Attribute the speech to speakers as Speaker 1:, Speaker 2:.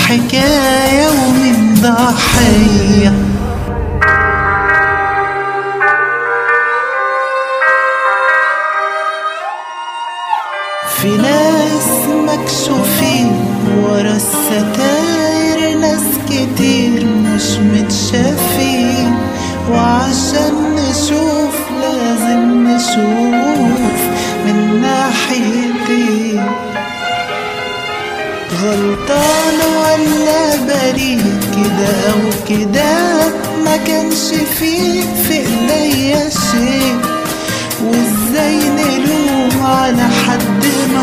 Speaker 1: حكاية ومين ضحية. في ناس مكشوفين ورا الستاير، ناس كتير مش متشافين، وعشان نشوف لازم نشوف من ناحيتين. غلطان ولا بريء كده او كده، ما كانش فيه في ايديا شيء، وازاي نلوم على حد ما